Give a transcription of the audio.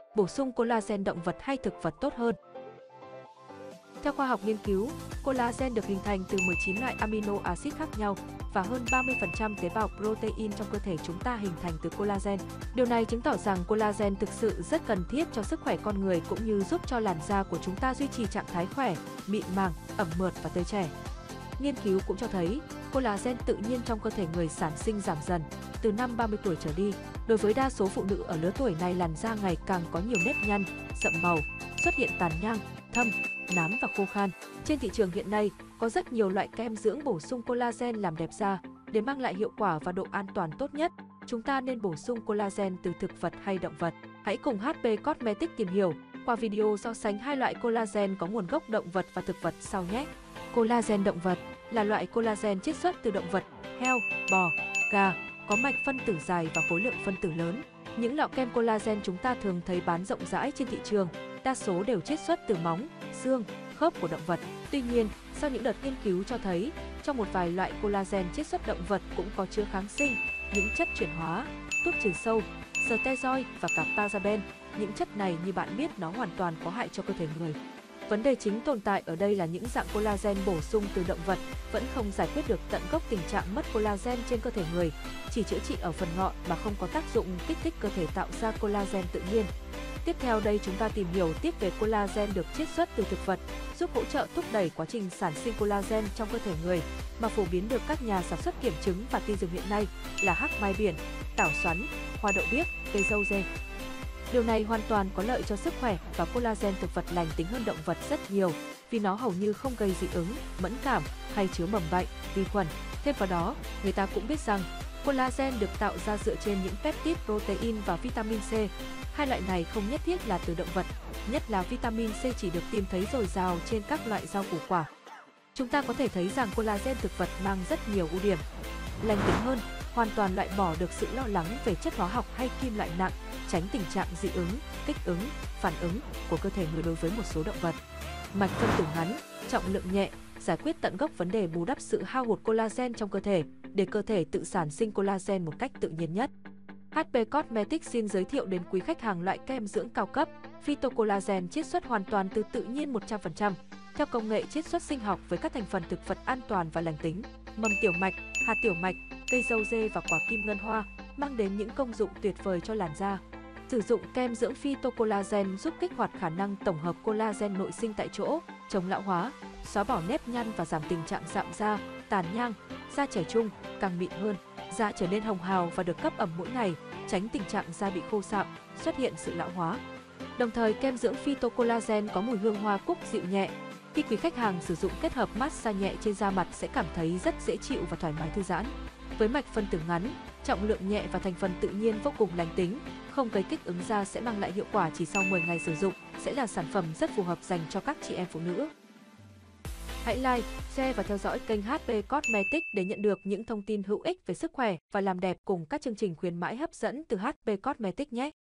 bổ sung collagen động vật hay thực vật tốt hơn? Theo khoa học nghiên cứu, collagen được hình thành từ 19 loại amino acid khác nhau và hơn 30% tế bào protein trong cơ thể chúng ta hình thành từ collagen. Điều này chứng tỏ rằng collagen thực sự rất cần thiết cho sức khỏe con người cũng như giúp cho làn da của chúng ta duy trì trạng thái khỏe, mịn màng, ẩm mượt và tươi trẻ. Nghiên cứu cũng cho thấy, collagen tự nhiên trong cơ thể người sản sinh giảm dần từ năm 30 tuổi trở đi. Đối với đa số phụ nữ ở lứa tuổi này, làn da ngày càng có nhiều nếp nhăn, sậm màu, xuất hiện tàn nhang, thâm, nám và khô khan. Trên thị trường hiện nay, có rất nhiều loại kem dưỡng bổ sung collagen làm đẹp da. Để mang lại hiệu quả và độ an toàn tốt nhất, chúng ta nên bổ sung collagen từ thực vật hay động vật. Hãy cùng HP Cosmetics tìm hiểu qua video so sánh hai loại collagen có nguồn gốc động vật và thực vật sau nhé. Collagen động vật là loại collagen chiết xuất từ động vật, heo, bò, gà, có mạch phân tử dài và khối lượng phân tử lớn. Những lọ kem collagen chúng ta thường thấy bán rộng rãi trên thị trường, đa số đều chiết xuất từ móng, xương, khớp của động vật. Tuy nhiên, sau những đợt nghiên cứu cho thấy, trong một vài loại collagen chiết xuất động vật cũng có chứa kháng sinh, những chất chuyển hóa, thuốc trừ sâu, steroid và cả paraben. Những chất này như bạn biết nó hoàn toàn có hại cho cơ thể người. Vấn đề chính tồn tại ở đây là những dạng collagen bổ sung từ động vật vẫn không giải quyết được tận gốc tình trạng mất collagen trên cơ thể người, chỉ chữa trị ở phần ngọn mà không có tác dụng kích thích cơ thể tạo ra collagen tự nhiên. Tiếp theo đây chúng ta tìm hiểu tiếp về collagen được chiết xuất từ thực vật, giúp hỗ trợ thúc đẩy quá trình sản sinh collagen trong cơ thể người mà phổ biến được các nhà sản xuất kiểm chứng và tin dùng hiện nay là hắc mai biển, tảo xoắn, hoa đậu biếc, cây dâu dê. Điều này hoàn toàn có lợi cho sức khỏe và collagen thực vật lành tính hơn động vật rất nhiều vì nó hầu như không gây dị ứng, mẫn cảm hay chứa mầm bệnh, vi khuẩn. Thêm vào đó, người ta cũng biết rằng collagen được tạo ra dựa trên những peptide protein và vitamin C. Hai loại này không nhất thiết là từ động vật, nhất là vitamin C chỉ được tìm thấy dồi dào trên các loại rau củ quả. Chúng ta có thể thấy rằng collagen thực vật mang rất nhiều ưu điểm. Lành tính hơn, hoàn toàn loại bỏ được sự lo lắng về chất hóa học hay kim loại nặng, tránh tình trạng dị ứng, kích ứng, phản ứng của cơ thể người đối với một số động vật. Mạch phân tử ngắn, trọng lượng nhẹ, giải quyết tận gốc vấn đề bù đắp sự hao hụt collagen trong cơ thể để cơ thể tự sản sinh collagen một cách tự nhiên nhất. HP Cosmetics xin giới thiệu đến quý khách hàng loại kem dưỡng cao cấp Phytocollagen chiết xuất hoàn toàn từ tự nhiên 100%, theo công nghệ chiết xuất sinh học với các thành phần thực vật an toàn và lành tính. Mầm tiểu mạch, hạt tiểu mạch, cây dâu dê và quả kim ngân hoa mang đến những công dụng tuyệt vời cho làn da. Sử dụng kem dưỡng Phytocollagen giúp kích hoạt khả năng tổng hợp collagen nội sinh tại chỗ, chống lão hóa, xóa bỏ nếp nhăn và giảm tình trạng rạn da, tàn nhang, da trẻ trung, càng mịn hơn. Da trở nên hồng hào và được cấp ẩm mỗi ngày, tránh tình trạng da bị khô sạm, xuất hiện sự lão hóa. Đồng thời, kem dưỡng Phytocollagen có mùi hương hoa cúc dịu nhẹ. Khi quý khách hàng sử dụng kết hợp massage nhẹ trên da mặt sẽ cảm thấy rất dễ chịu và thoải mái thư giãn. Với mạch phân tử ngắn, trọng lượng nhẹ và thành phần tự nhiên vô cùng lành tính, không gây kích ứng da sẽ mang lại hiệu quả chỉ sau 10 ngày sử dụng, sẽ là sản phẩm rất phù hợp dành cho các chị em phụ nữ. Hãy like, share và theo dõi kênh HP Cosmetics để nhận được những thông tin hữu ích về sức khỏe và làm đẹp cùng các chương trình khuyến mãi hấp dẫn từ HP Cosmetics nhé!